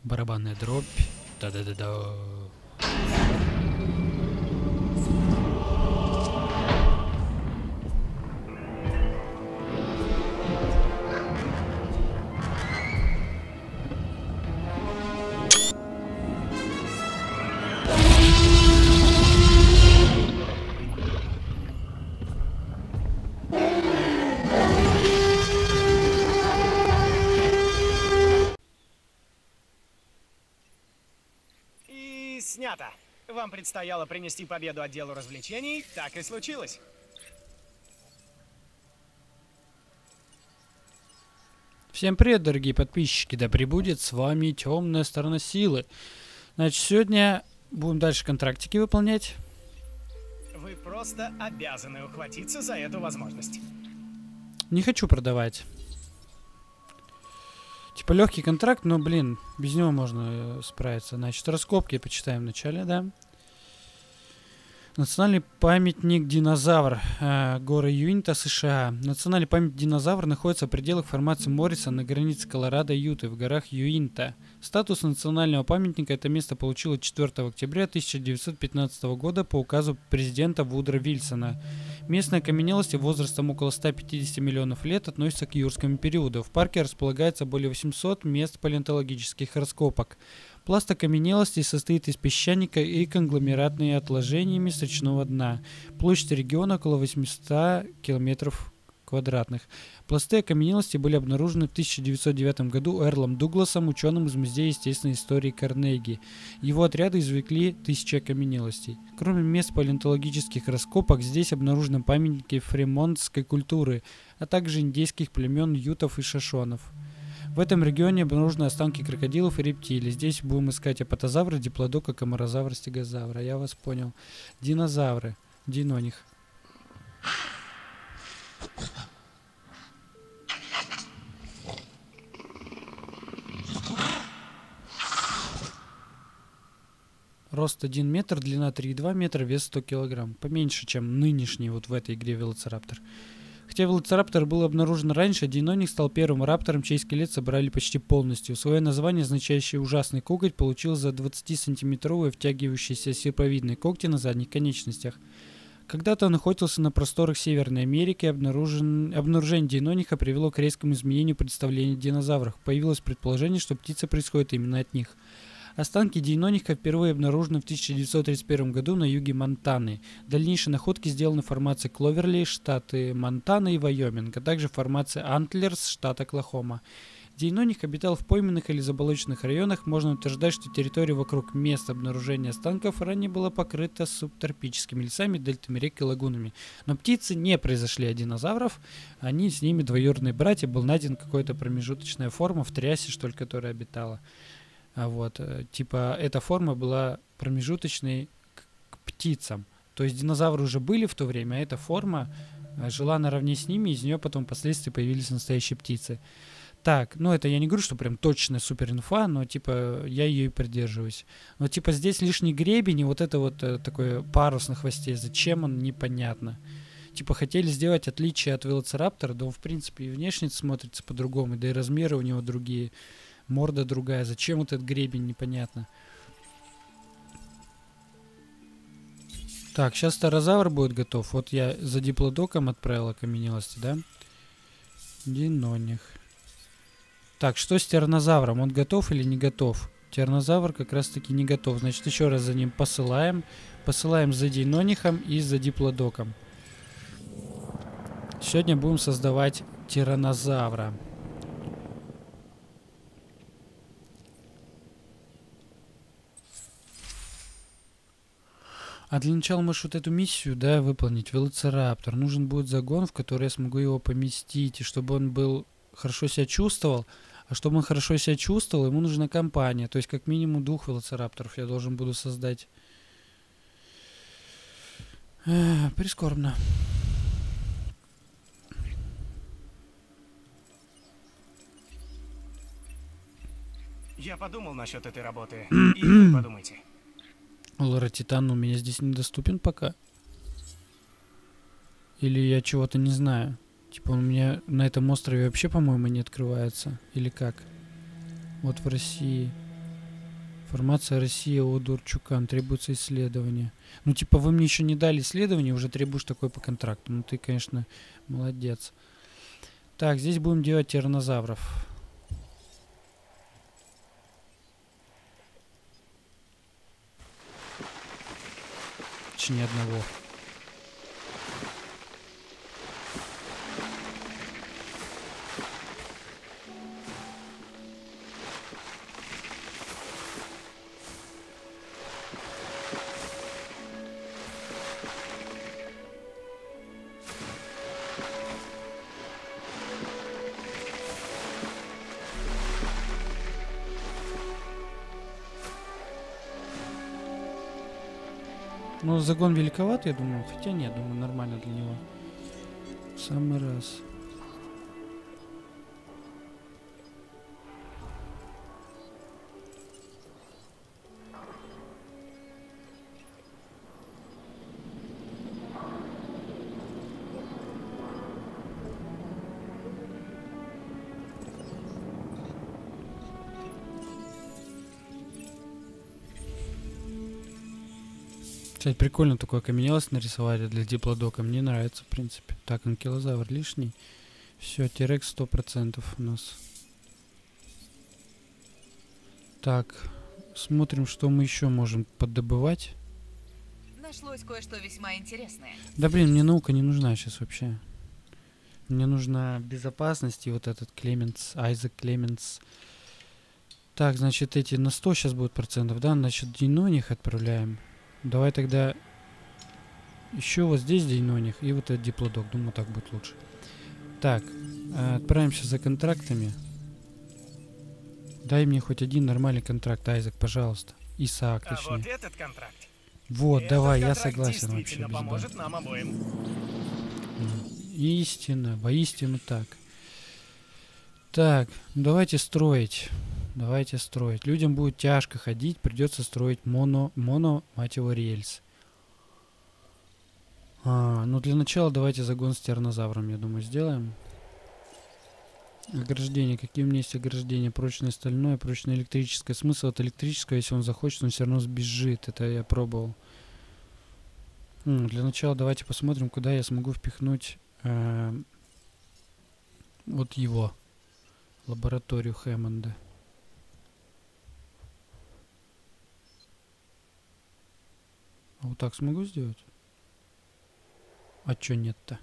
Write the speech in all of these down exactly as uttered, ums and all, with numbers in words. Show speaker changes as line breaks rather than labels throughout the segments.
Барабанная дробь. Да-да-да-да.
И снято. Вам предстояло принести победу отделу развлечений, так и случилось.
Всем привет, дорогие подписчики, да пребудет с вами темная сторона силы. Значит, сегодня будем дальше контрактики выполнять.
Вы просто обязаны ухватиться за эту возможность.
Не хочу продавать. Типа легкий контракт, но, блин, без него можно справиться. Значит, раскопки почитаем вначале, да. Национальный памятник динозавр. Э, горы Юинта, США. Национальный памятник динозавр находится в пределах формации Морриса на границе Колорадо и Юты в горах Юинта. Статус национального памятника это место получило четвёртого октября тысяча девятьсот пятнадцатого года по указу президента Вудро Вильсона. Местные окаменелости возрастом около ста пятидесяти миллионов лет относятся к юрскому периоду. В парке располагается более восьмисот мест палеонтологических раскопок. Пласт окаменелостей состоит из песчаника и конгломератными отложениями с речного дна. Площадь региона около восьмисот километров квадратных. Пласты окаменелости были обнаружены в тысяча девятьсот девятом году Эрлом Дугласом, ученым из Музея естественной истории Карнеги. Его отряды извлекли тысячи окаменелостей. Кроме мест палеонтологических раскопок, здесь обнаружены памятники фремонтской культуры, а также индейских племен ютов и шошонов. В этом регионе обнаружены останки крокодилов и рептилий. Здесь будем искать апатозавра, диплодока, комарозавра, стегозавра. Я вас понял. Динозавры. Диноних. Рост один метр, длина три и два метра, вес сто килограмм. Поменьше, чем нынешний вот в этой игре велоцираптор. Хотя велоцираптор был обнаружен раньше, Диноних стал первым раптором, чей скелет собрали почти полностью. Свое название, означающее «ужасный коготь», получил за двадцатисантиметровые втягивающиеся серповидные когти на задних конечностях. Когда-то он охотился на просторах Северной Америки, обнаружен... обнаружение Динониха привело к резкому изменению представления о динозаврах. Появилось предположение, что птицы происходят именно от них. Останки динониха впервые обнаружены в тысяча девятьсот тридцать первом году на юге Монтаны. Дальнейшие находки сделаны в формации Кловерли, штаты Монтана и Вайоминг, а также в формации Антлерс, штат Оклахома. Диноних обитал в пойменных или заболоченных районах. Можно утверждать, что территория вокруг места обнаружения останков ранее была покрыта субтропическими лесами, дельтами рек и лагунами. Но птицы не произошли от динозавров, они с ними двоюродные братья, был найден какая-то промежуточная форма в Триасе, что ли, которая обитала. А вот, типа, эта форма была промежуточной к, к птицам. То есть динозавры уже были в то время, а эта форма жила наравне с ними, и из нее потом впоследствии появились настоящие птицы. Так, ну это я не говорю, что прям точная супер инфа, но типа я ее и придерживаюсь. Но типа здесь лишний гребень и вот это вот э, такой парус на хвосте. Зачем он, непонятно. Типа хотели сделать отличие от велоцираптора, да он в принципе и внешне смотрится по-другому, да и размеры у него другие. Морда другая. Зачем вот этот гребень, непонятно. Так, сейчас старозавр будет готов. Вот я за диплодоком отправил окаменелости, да? Диноних. Так, что с тираннозавром? Он готов или не готов? Тираннозавр как раз таки не готов. Значит, еще раз за ним посылаем. Посылаем за динонихом и за диплодоком. Сегодня будем создавать тираннозавра. А для начала можешь вот эту миссию, да, выполнить. Велоцираптор. Нужен будет загон, в который я смогу его поместить. И чтобы он был хорошо себя чувствовал. А чтобы он хорошо себя чувствовал, ему нужна компания. То есть как минимум двух велоцирапторов я должен буду создать. Эх, прискорбно.
Я подумал насчет этой работы. И вы подумайте.
Лора Титан у меня здесь недоступен пока. Или я чего-то не знаю. Типа он у меня на этом острове вообще, по-моему, не открывается. Или как? Вот в России. Информация Россия о Дурчукан. Требуется исследование. Ну, типа, вы мне еще не дали исследование, уже требуешь такое по контракту. Ну, ты, конечно, молодец. Так, здесь будем делать тираннозавров. Точнее, одного. Ну, загон великоват, я думаю. Хотя нет, думаю, нормально для него. В самый раз. Кстати, прикольно такое окаменелость нарисовали для диплодока. Мне нравится, в принципе. Так, анкилозавр лишний. Все, Тирекс сто процентов у нас. Так, смотрим, что мы еще можем поддобывать.
Нашлось кое-что весьма интересное.
Да блин, мне наука не нужна сейчас вообще. Мне нужна безопасность и вот этот Клеменс, Айзек Клеменс. Так, значит, эти на сто сейчас будут процентов, да? Значит, Дейноних отправляем. Давай тогда еще вот здесь Дейноних и вот этот диплодок. Думаю, так будет лучше. Так, отправимся за контрактами. Дай мне хоть один нормальный контракт, Айзек, пожалуйста. Исаак,
А
точнее.
вот этот контракт.
Вот,
Этот
давай, я
контракт
согласен вообще.
действительно
без
поможет
бан.
нам обоим.
Истина, воистину так. Так, ну давайте строить. Давайте строить. Людям будет тяжко ходить, придется строить моно, моно, мать его, рельс. А, ну для начала давайте загон с тираннозавром, я думаю, сделаем. Ограждение. Какие у меня есть ограждения? Прочное стальное, прочное электрическое. Смысл от электрического, если он захочет, он все равно сбежит. Это я пробовал. М, для начала давайте посмотрим, куда я смогу впихнуть э, вот его. Лабораторию Хэммонда. А вот так смогу сделать? А чё нет-то?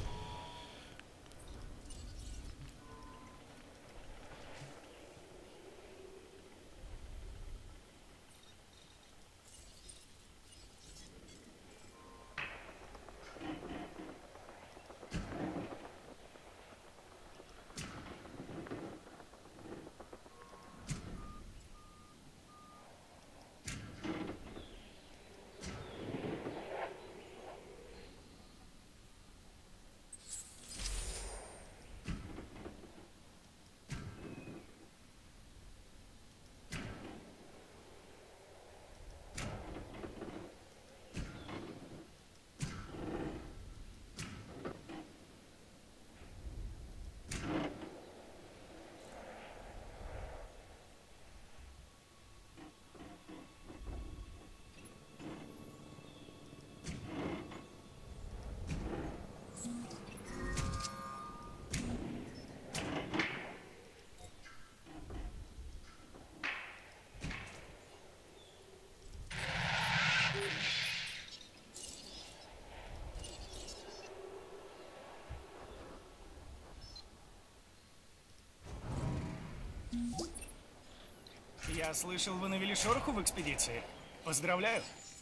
Я слышал, вы навели шороху в экспедиции. Поздравляю.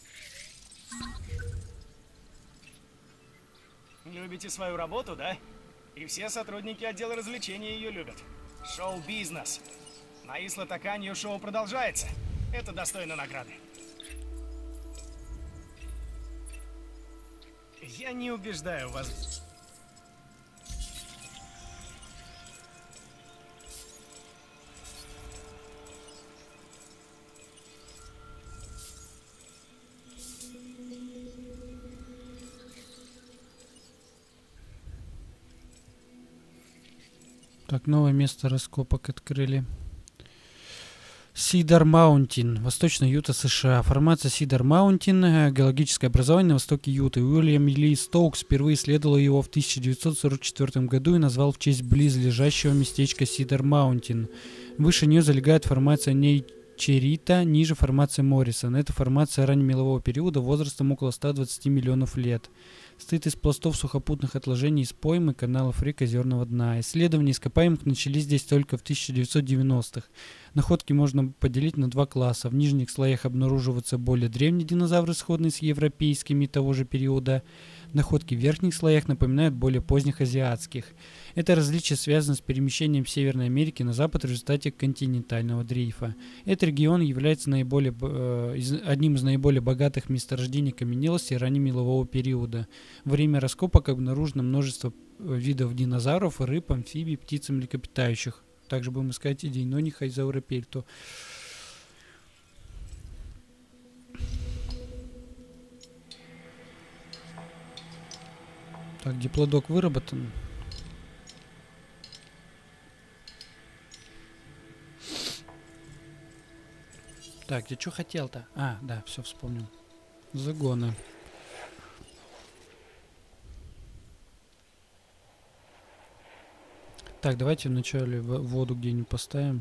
Любите свою работу, да? И все сотрудники отдела развлечений ее любят. Шоу-бизнес. На Исла Таканьо шоу продолжается. Это достойно награды. Я не убеждаю вас.
Так, новое место раскопок открыли. Сидар Маунтин, Восточная Юта, США. Формация Сидар Маунтин, геологическое образование на востоке Юты. Уильям Ли Стоукс впервые исследовал его в тысяча девятьсот сорок четвёртом году и назвал в честь близлежащего местечка Сидар Маунтин. Выше нее залегает формация Нейчерита, ниже формация Моррисон. Эта формация раннемелового периода возрастом около ста двадцати миллионов лет. Состоит из пластов сухопутных отложений из поймы, каналов рек, озерного дна. Исследования ископаемых начались здесь только в тысяча девятьсот девяностых. Находки можно поделить на два класса. В нижних слоях обнаруживаются более древние динозавры, сходные с европейскими того же периода. Находки в верхних слоях напоминают более поздних азиатских. Это различие связано с перемещением Северной Америки на запад в результате континентального дрейфа. Этот регион является наиболее, э, из, одним из наиболее богатых месторождений каменелости раннемелового периода. Во время раскопок обнаружено множество видов динозавров, рыб, амфибий, птиц и млекопитающих. Также будем искать и дейноних, айзауропельту. Так, диплодок выработан. Так, я что хотел-то? А, да, все вспомнил. Загоны. Так, давайте вначале воду где-нибудь поставим.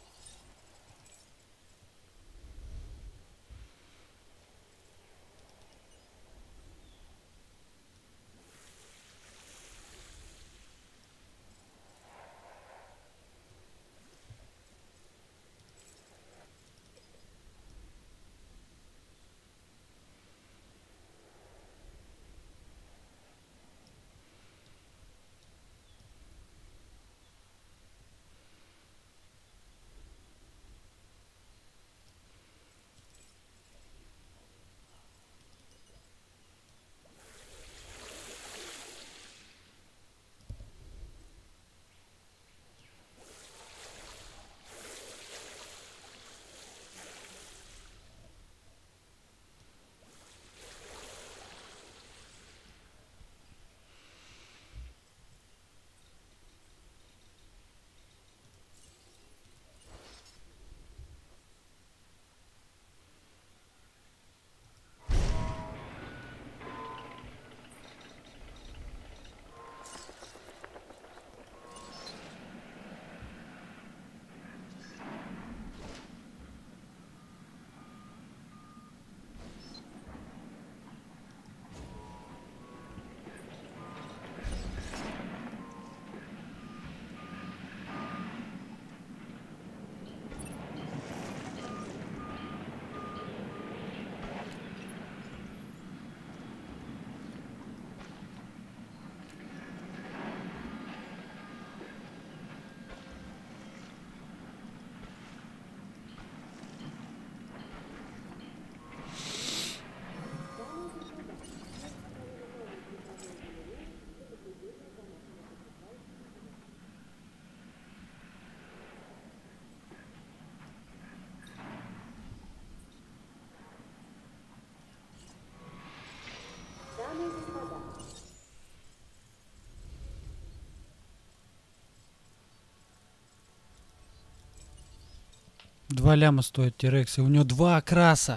Два ляма стоит Терекс, и у него два окраса.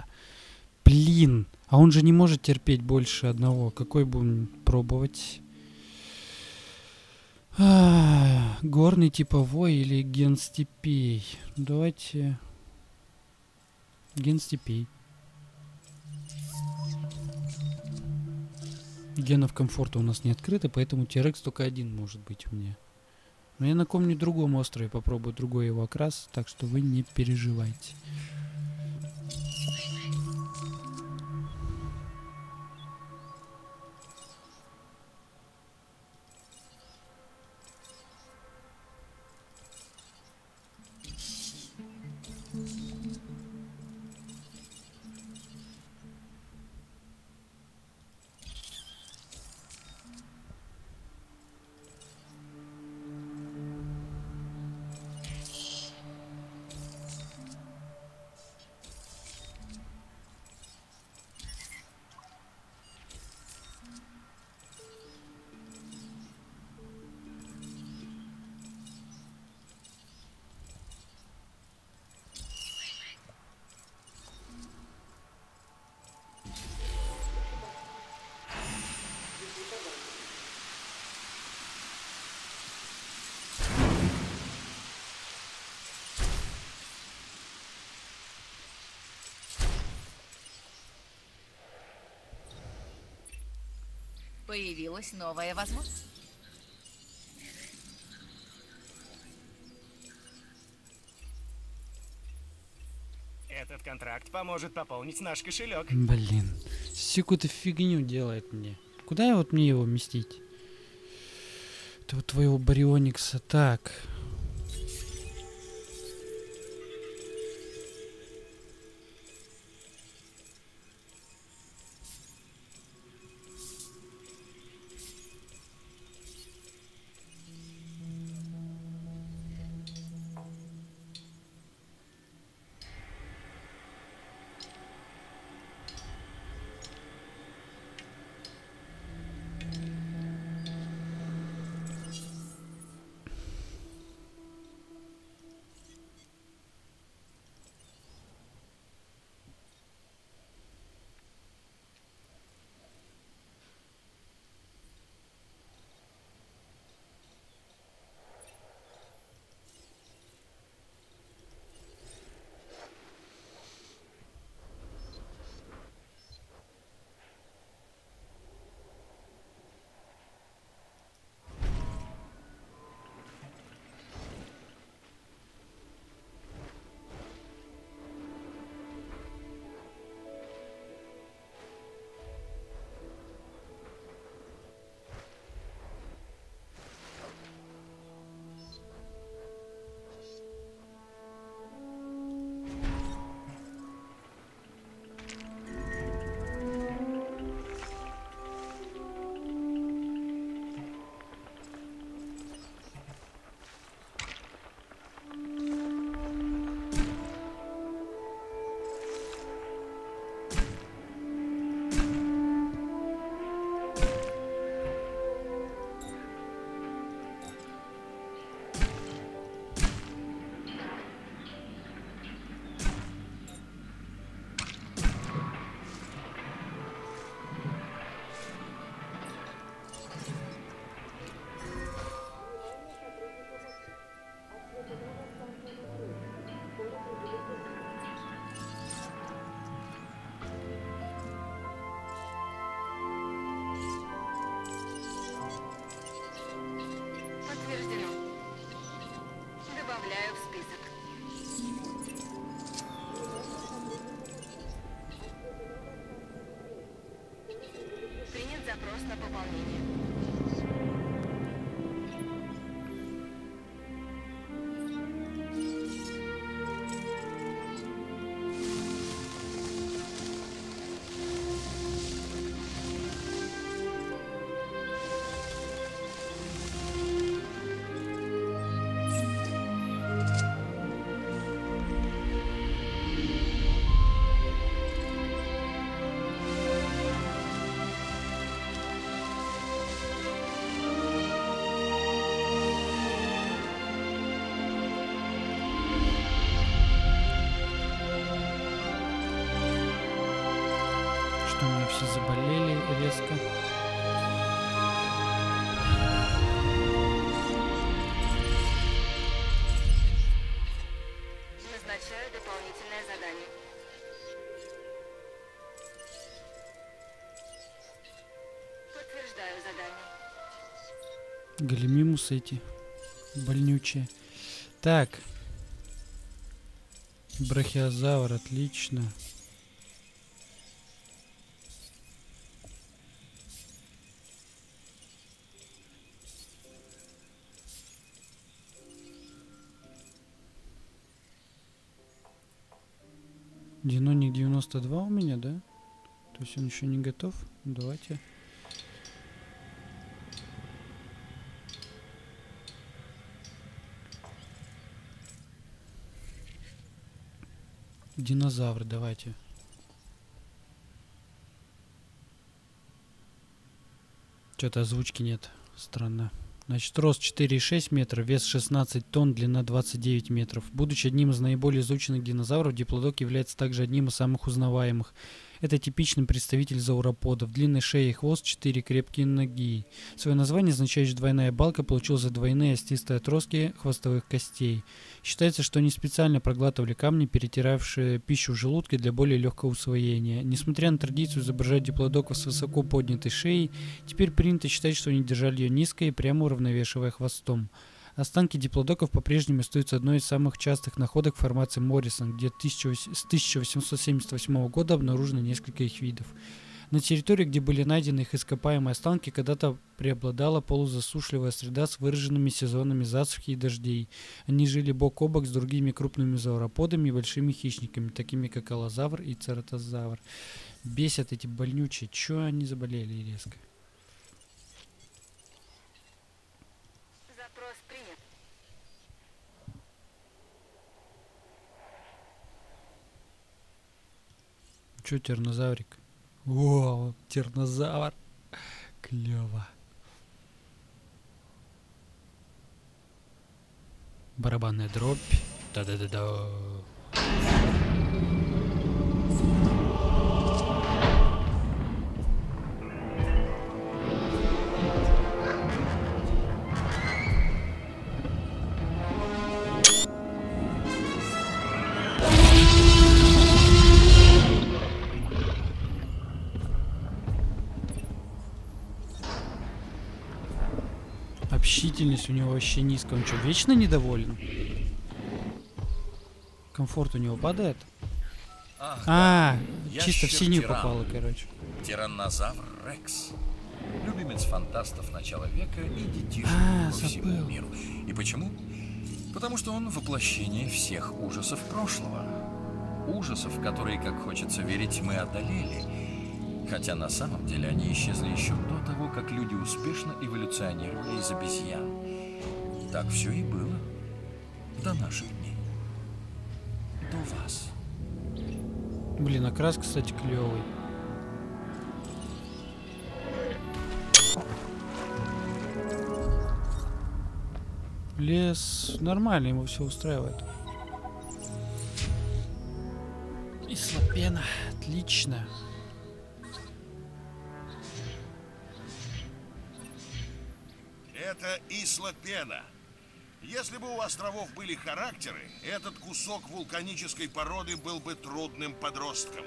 Блин, а он же не может терпеть больше одного. Какой будем пробовать? А, горный типовой или ген степей? Давайте ген степей. Генов комфорта у нас не открыто, поэтому Терекс только один может быть у меня. Но я на каком-нибудь другом острове попробую другой его окрас, так что вы не переживайте.
Появилась новая возможность.
Этот контракт поможет пополнить наш кошелек.
Блин, всю какую-то фигню делает мне. Куда я вот мне его вместить? Это вот твоего Барионикса. Так.
Подтверждено. Добавляю в список. Принят запрос на пополнение.
Что у меня все заболели резко.
Назначаю дополнительное задание. Подтверждаю задание.
Галимимусы эти больнючие. Так. Брахиозавр, отлично. Диноник девяносто два у меня, да? То есть он еще не готов. Давайте. Динозавр, давайте. Что-то озвучки нет. Странно. Значит, рост четыре и шесть метра, вес шестнадцать тонн, длина двадцать девять метров. Будучи одним из наиболее изученных динозавров, диплодок является также одним из самых узнаваемых. Это типичный представитель зауроподов. Длинная шея и хвост, четыре крепкие ноги. Свое название, означающее двойная балка, получил за двойные остистые отростки хвостовых костей. Считается, что они специально проглатывали камни, перетиравшие пищу в желудке для более легкого усвоения. Несмотря на традицию изображать диплодоков с высоко поднятой шеей, теперь принято считать, что они держали ее низко и прямо уравновешивая хвостом. Останки диплодоков по-прежнему остаются одной из самых частых находок в формации Моррисон, где с тысяча восемьсот семьдесят восьмого года обнаружено несколько их видов. На территории, где были найдены их ископаемые останки, когда-то преобладала полузасушливая среда с выраженными сезонами засухи и дождей. Они жили бок о бок с другими крупными зауроподами и большими хищниками, такими как аллозавр и цератозавр. Бесят эти больнючие. Чё они заболели резко?
Запрос принят.
Чё, тернозаврик? О, тернозавр. Клево. Барабанная дробь. Да-да-да-да. Общительность у него вообще низкая. Он что, вечно недоволен? Комфорт у него падает?
Ах,
А,
да.
чисто в синюю
Ящер-тиран.
попало, короче.
Тираннозавр Рекс. Любимец фантастов начала века и детишек
А,
по всему
забыл.
миру. И почему? Потому что он воплощение всех ужасов прошлого. Ужасов, которые, как хочется верить, мы одолели. Хотя на самом деле они исчезли еще до того, как люди успешно эволюционировали из обезьян. Так все и было. До наших дней. До вас.
Блин, окрас, кстати, клевый. Лес нормально, ему все устраивает. И слопена, отлично.
Это Исла Пена. Если бы у островов были характеры, этот кусок вулканической породы был бы трудным подростком.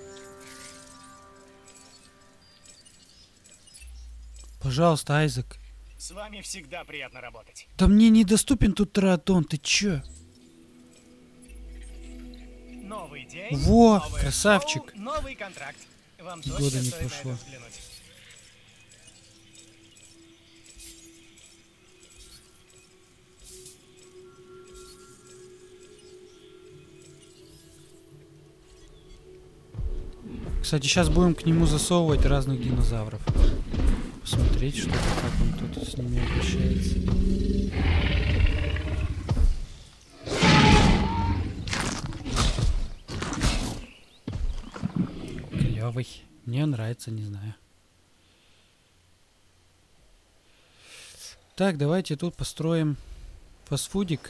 Пожалуйста, Айзек.
С вами всегда приятно работать.
Да мне недоступен тут триатон, ты чё?
Новый день,
Во,
новое
красавчик.
шоу, новый контракт. Вам
Года
точно
не
стоит на
прошло.
это взглянуть.
Кстати, сейчас будем к нему засовывать разных динозавров. Посмотреть, что как он тут с ними обращается. Клевый. Мне нравится, не знаю. Так, давайте тут построим фастфудик.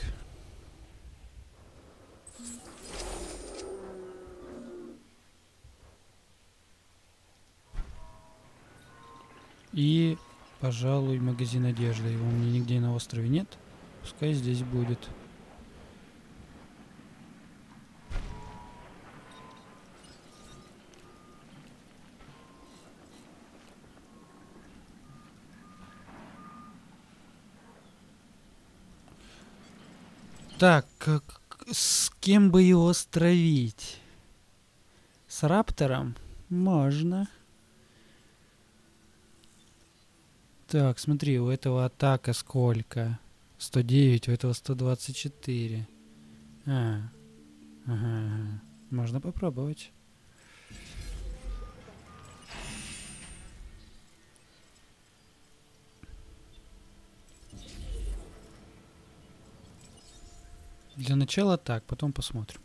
И, пожалуй, магазин одежды. Его у меня нигде на острове нет. Пускай здесь будет. Так, как, с кем бы его стравить? С раптором? Можно. Так, смотри, у этого атака сколько? сто девять, у этого сто двадцать четыре. А, ага, ага. Можно попробовать. Для начала так, потом посмотрим.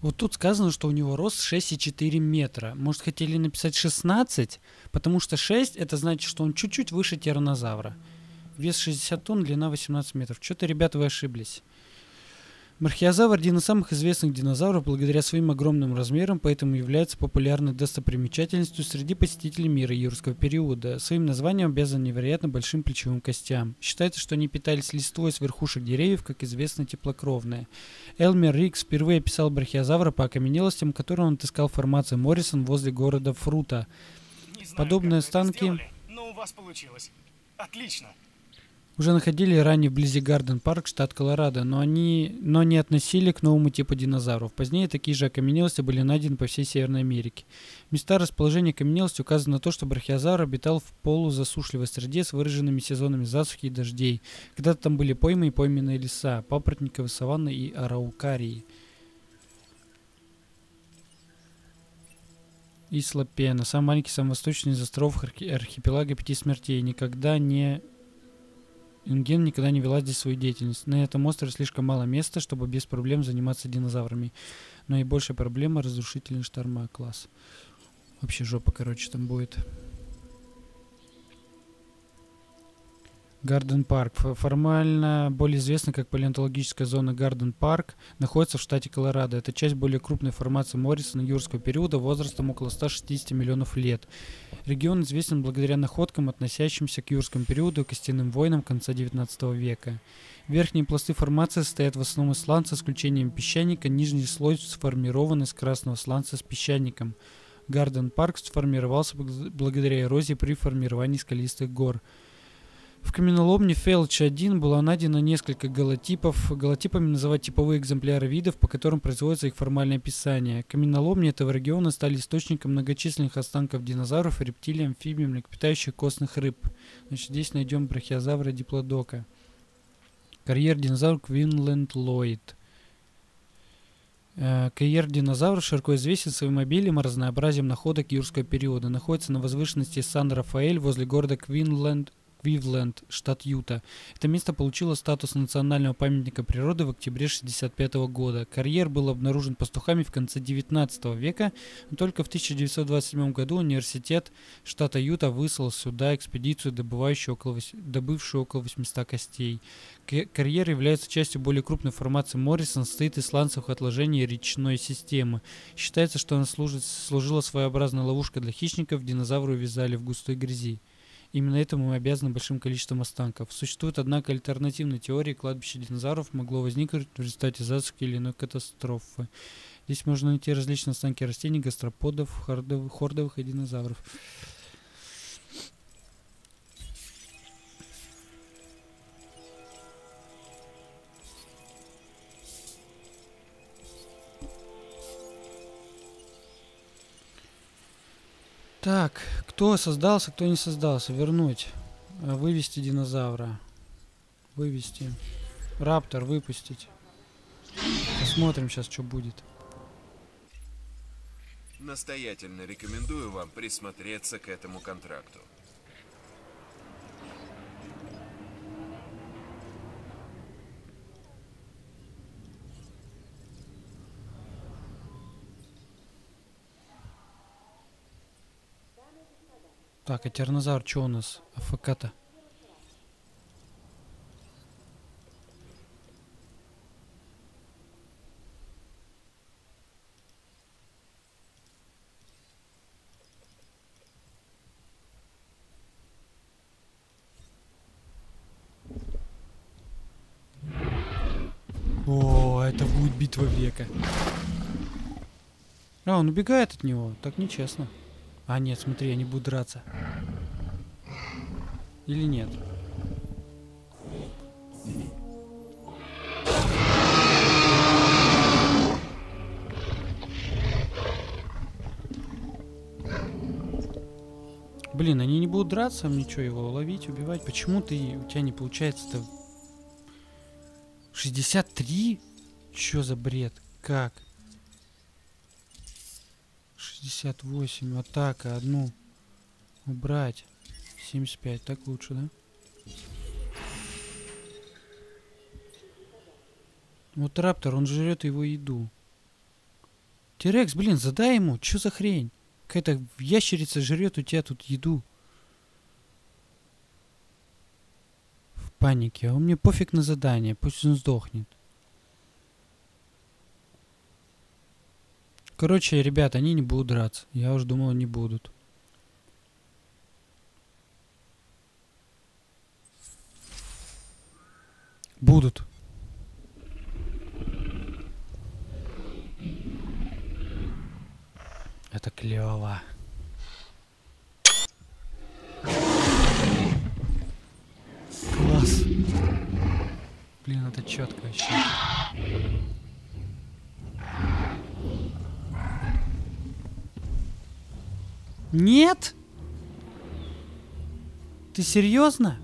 Вот тут сказано, что у него рост шесть и четыре метра. Может, хотели написать шестнадцать? Потому что шесть это значит, что он чуть-чуть выше тираннозавра. Вес шестьдесят тонн, длина восемнадцать метров. Что-то, ребята, вы ошиблись. Брахиозавр – один из самых известных динозавров благодаря своим огромным размерам, поэтому является популярной достопримечательностью среди посетителей мира юрского периода. Своим названием обязан невероятно большим плечевым костям. Считается, что они питались листвой с верхушек деревьев, как известно, теплокровные. Элмер Рикс впервые описал брахиозавра по окаменелостям, которые он отыскал в формации Моррисон возле города Фрута.
Не знаю,
Подобные
как вы это
останки
сделали, но у вас получилось. Отлично.
уже находили ранее вблизи Гарден-парк, штат Колорадо, но они но не относили к новому типу динозавров. Позднее такие же окаменелости были найдены по всей Северной Америке. Места расположения окаменелости указаны на то, что брахиозавр обитал в полузасушливой среде с выраженными сезонами засухи и дождей. Когда-то там были поймы и пойменные леса, папоротниковые саванны и араукарии. Исла Пена, самый маленький, самый восточный из островов архи- архипелага Пяти Смертей, никогда не... Юнген никогда не вела здесь свою деятельность. На этом острове слишком мало места, чтобы без проблем заниматься динозаврами. Но и большая проблема — разрушительный шторма. Класс. Вообще жопа, короче, там будет. Гарден Парк. Формально более известна как палеонтологическая зона Гарден Парк, находится в штате Колорадо. Это часть более крупной формации Моррисона юрского периода возрастом около ста шестидесяти миллионов лет. Регион известен благодаря находкам, относящимся к юрскому периоду и костяным войнам конца девятнадцатого века. Верхние пласты формации состоят в основном из сланца с исключением песчаника, нижний слой сформирован из красного сланца с песчаником. Гарден Парк сформировался благодаря эрозии при формировании скалистых гор. В каменоломне Фелч один было найдено несколько голотипов. Голотипами называют типовые экземпляры видов, по которым производится их формальное описание. Каменоломни этого региона стали источником многочисленных останков динозавров, рептилий, амфибий, млекопитающих, костных рыб. Значит, здесь найдем брахиозавра диплодока. Карьер динозавр Квинленд Ллойд. Карьер динозавра широко известен своим обилием и разнообразием находок юрского периода. Находится на возвышенности Сан-Рафаэль возле города Квинленд Кливленд, штат Юта. Это место получило статус национального памятника природы в октябре шестьдесят пятого года. Карьер был обнаружен пастухами в конце девятнадцатого века, но только в тысяча девятьсот двадцать седьмом году университет штата Юта выслал сюда экспедицию, добывающую около, добывшую около восьмисот костей. Карьер является частью более крупной формации Моррисон, состоит из сланцевых отложений речной системы. Считается, что она служит, служила своеобразной ловушкой для хищников, динозавры увязали в густой грязи. Именно этому мы обязаны большим количеством останков. Существует, однако, альтернативная теория: кладбище динозавров могло возникнуть в результате засухи или иной катастрофы. Здесь можно найти различные останки растений, гастроподов, хордовых, хордовых и динозавров. Так, кто создался, кто не создался. Вернуть. Вывести динозавра. Вывести. Раптор выпустить. Посмотрим сейчас, что будет.
Настоятельно рекомендую вам присмотреться к этому контракту.
Так, а тираннозавр что у нас? АФК-то. О, это будет битва века. А, он убегает от него. Так нечестно. А, нет, смотри, они будут драться. Или нет? Блин, они не будут драться, мне что, его ловить, убивать? Почему ты, у тебя не получается-то? шестьдесят три? Чё за бред? Как? шестьдесят восемь, атака, одну убрать. семьдесят пять, так лучше, да? Вот раптор, он жрет его еду. Тирекс, блин, задай ему. Чё за хрень? Какая-то ящерица жрет у тебя тут еду. В панике. А он мне пофиг на задание. Пусть он сдохнет. Короче, ребят, они не будут драться. Я уж думал, не будут. Будут. Это клево. Класс. Блин, это четко вообще. Нет? Ты серьезно?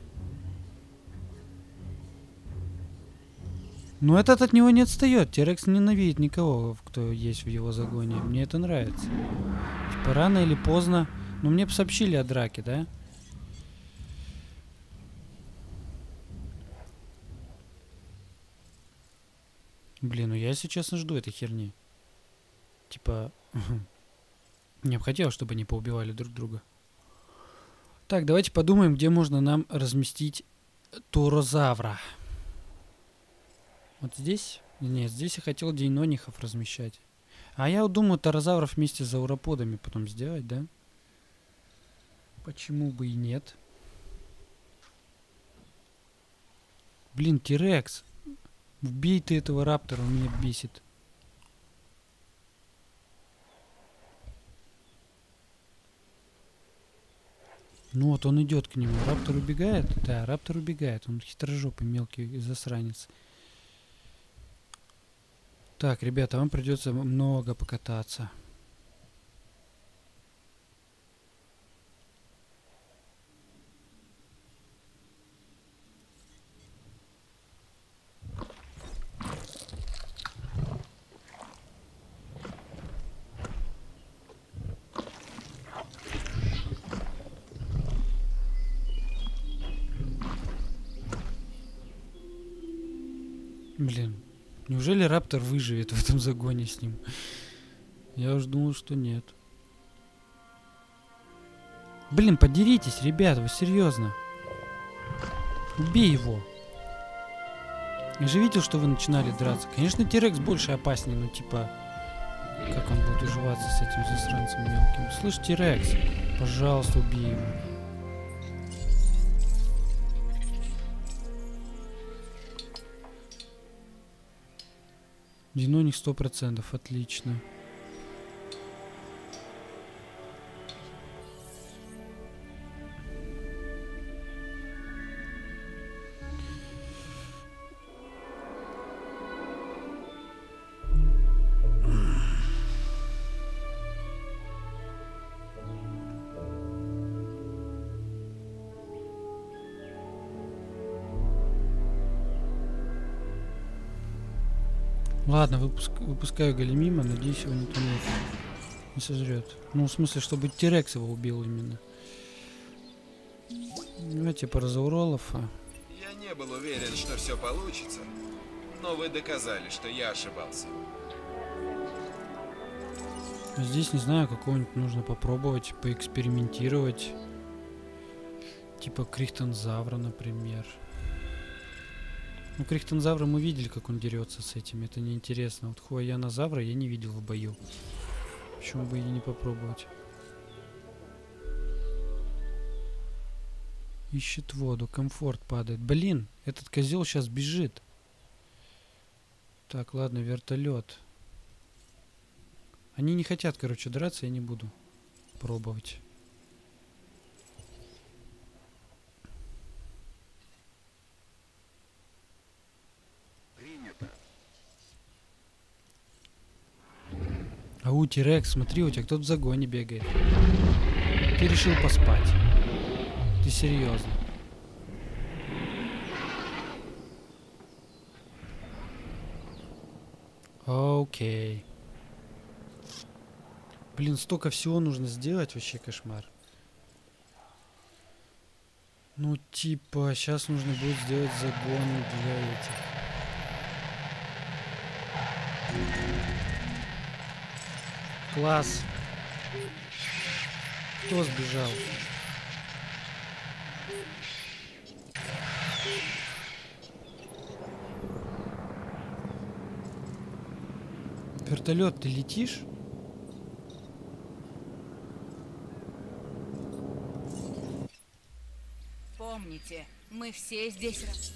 Ну этот от него не отстает. Тирекс ненавидит никого, кто есть в его загоне. Мне это нравится. Типа рано или поздно. Ну мне бы сообщили о драке, да? Блин, ну я, если честно, жду этой херни. Типа... Мне бы хотелось, чтобы они поубивали друг друга. Так, давайте подумаем, где можно нам разместить турозавра. Вот здесь? Нет, здесь я хотел дейнонихов размещать. А я вот думаю, тарозавров вместе с зауроподами потом сделать, да? Почему бы и нет? Блин, Тирекс. Убей ты этого раптора, он меня бесит. Ну вот, он идет к нему. Раптор убегает? Да, раптор убегает. Он хитрожопый, мелкий засранец. Так, ребята, вам придется много покататься. Блин, неужели раптор выживет в этом загоне с ним? Я уж думал, что нет. Блин, подеритесь, ребята, вы серьезно? Убей его. Я же видел, что вы начинали драться. Конечно, Тирекс больше опаснее, но типа... Как он будет уживаться с этим засранцем мелким? Слышь, Тирекс, пожалуйста, убей его. Дейноник сто процентов, отлично. Ладно, выпуск, выпускаю Галимима, надеюсь, его никто не, не сожрет. Ну, в смысле, чтобы Тирекс его убил именно. Давайте паразауролов. А...
Я не был уверен, что все получится, но вы доказали, что я ошибался.
Здесь, не знаю, какого-нибудь нужно попробовать, поэкспериментировать. Типа Крихтензавра, например. Ну, Крихтензавра мы видели, как он дерется с этим. Это неинтересно. Вот Хуаянозавра я не видел в бою. Почему бы и не попробовать? Ищет воду. Комфорт падает. Блин, этот козел сейчас бежит. Так, ладно, вертолет. Они не хотят, короче, драться, я не буду пробовать. Ау, Тирекс, смотри, у тебя кто-то в загоне бегает. Ты решил поспать. Ты серьезно? Окей. Блин, столько всего нужно сделать, вообще кошмар. Ну, типа, сейчас нужно будет сделать загон для этих. Класс. Кто сбежал? Вертолет, ты летишь?
Помните, мы все здесь... ра-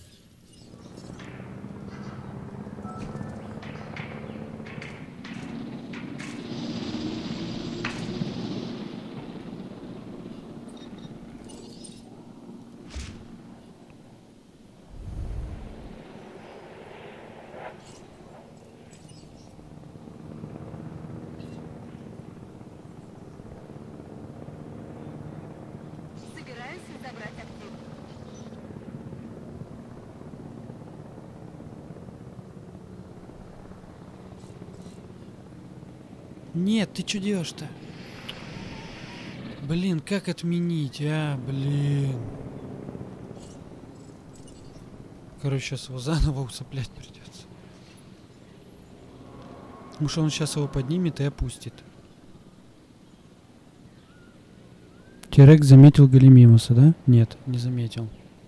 Собираюсь забрать актив.
Нет, ты что делаешь-то? Блин, как отменить, а? Блин. Короче, сейчас его заново усыплять придется. Потому что он сейчас его поднимет и опустит. Терекс заметил Галимимуса, да? Нет, не заметил.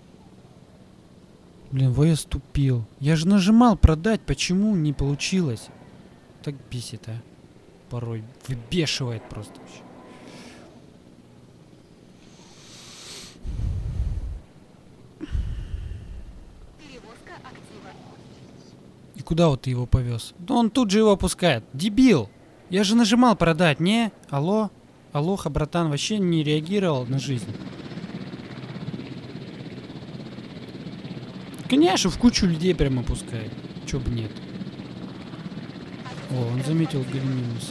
Блин, во я ступил. Я же нажимал продать, почему не получилось? Так бесит, а? Порой выбешивает просто вообще.
Перевозка актива.
И куда вот ты его повез? Да он тут же его опускает. Дебил! Я же нажимал продать, не? Алло? Алоха, братан, вообще не реагировал на жизнь. Конечно, в кучу людей прям опускает. Чё бы нет. О, он заметил Галимимуса.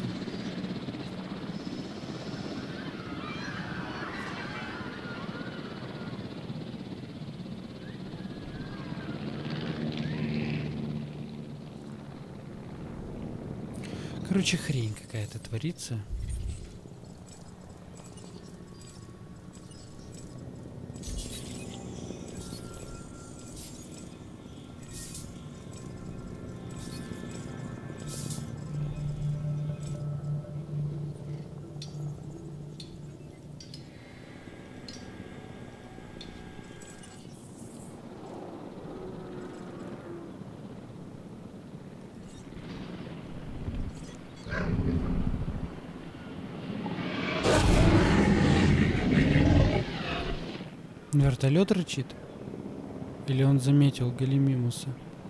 Короче, хрень какая-то творится. Вертолет рычит? Или он заметил Галимимуса?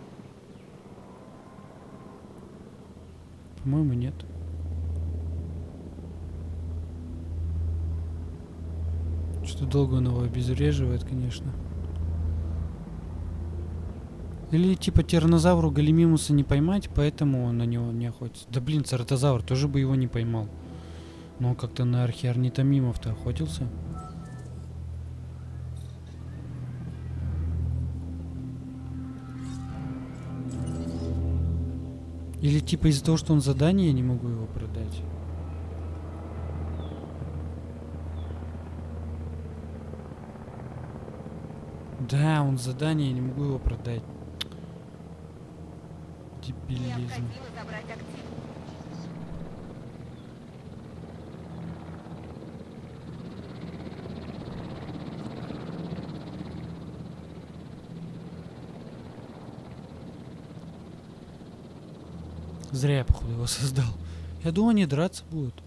По-моему, нет. Что долго он его обезвреживает, конечно. Или типа тираннозавру Галимимуса не поймать, поэтому он на него не охотится. Да блин, цератозавр тоже бы его не поймал. Но он как-то на археорнитомимов-то охотился. Или типа из-за того, что он задание, я не могу его продать. Да, он задание, я не могу его продать. Дебилизм.
Необходимо забрать актив.
Зря я, походу, его создал. Я думал, они драться будут.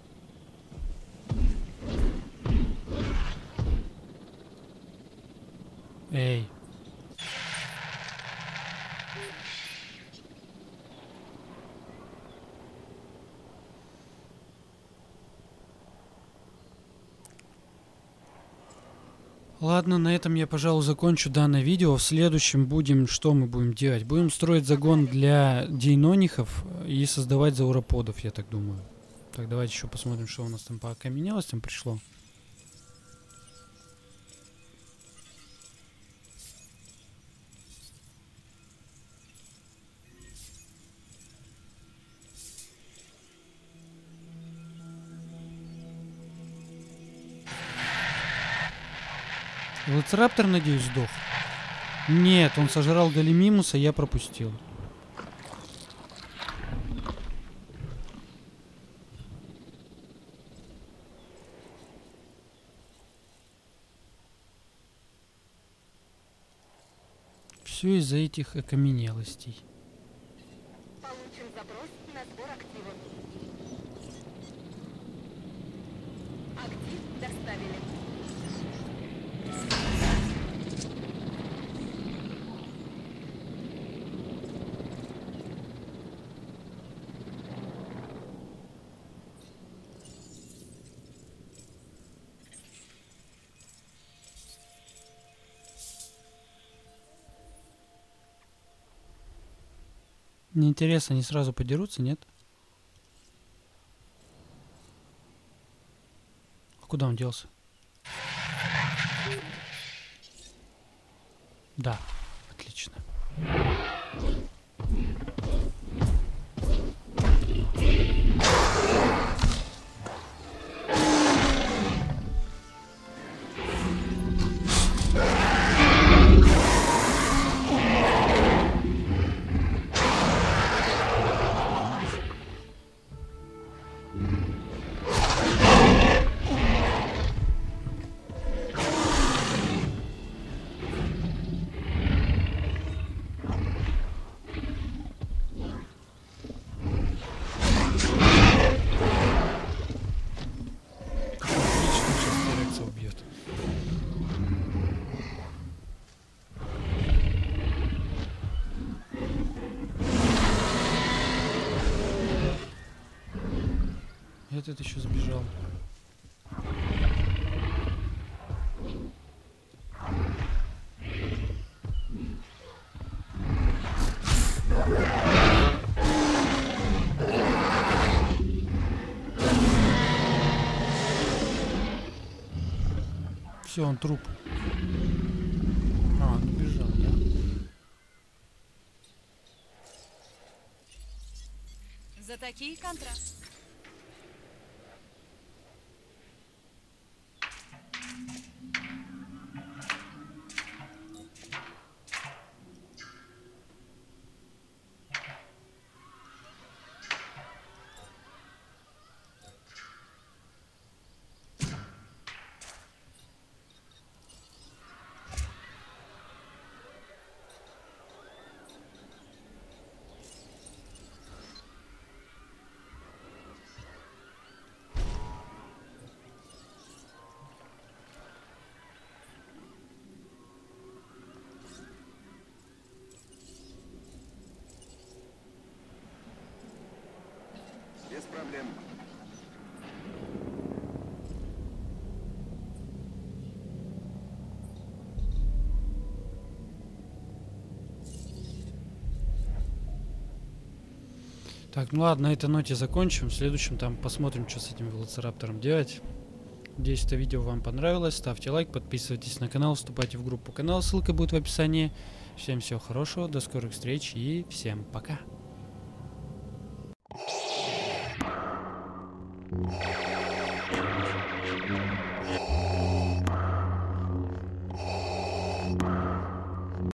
Эй. Ладно, на этом я, пожалуй, закончу данное видео. В следующем будем... Что мы будем делать? Будем строить загон для дейнонихов и создавать зауроподов, я так думаю. Так, давайте еще посмотрим, что у нас там по окаменелостям пришло. Велоцираптор, надеюсь, сдох. Нет, он сожрал Галимимуса, я пропустил. Все из-за этих окаменелостей.
Получен запрос на сбор активов. Актив доставили.
Мне интересно, они сразу подерутся, нет? А куда он делся? Да, отлично. Этот еще сбежал. Все, он труп. А, он убежал, да?
За такие контракты.
Без проблем.
Так, ну ладно, на этой ноте закончим. В следующем там посмотрим, что с этим велоцираптором делать. Надеюсь, это видео вам понравилось. Ставьте лайк, подписывайтесь на канал, вступайте в группу канала, ссылка будет в описании. Всем всего хорошего, до скорых встреч и всем пока.